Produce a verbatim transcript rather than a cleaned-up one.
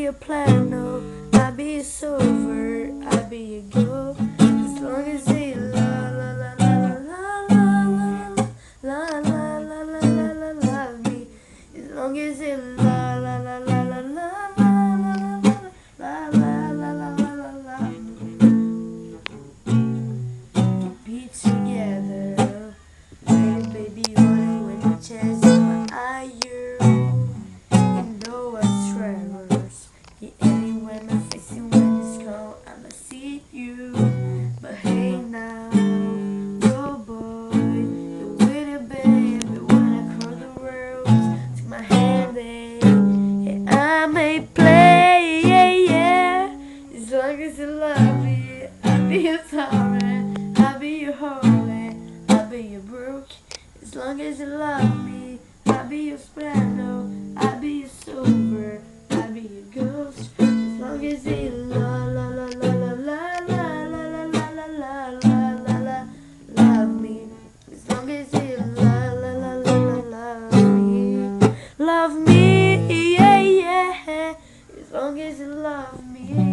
your piano, I'll be your silver, I'll be your gold. As long as they la la la la la la la la la la la la la love me. As long as they la la la la la la la la la la la la la be together. Hey baby, only when you chance my eye you. You know I traverse. Yeah, anywhere my face and when it's cold, I'ma see you. But hey now, oh boy, you're with it, baby. When I cross the road, take my hand, and yeah, I may play, yeah, yeah. As long as you love me, I'll be your torrent, I'll be your holy, I'll be your brook. As long as you love me, I'll be your piano, I'll be your silver, I'll be your ghost. As long as you la la la la la la la la la la la la la la love me. As long as you la la la la la love me, love me, yeah yeah. As long as you love me.